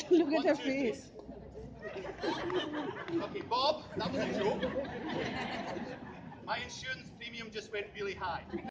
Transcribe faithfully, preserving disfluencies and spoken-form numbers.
Look at One, her two, three. face. Okay, Bob, that was a joke. My insurance premium just went really high.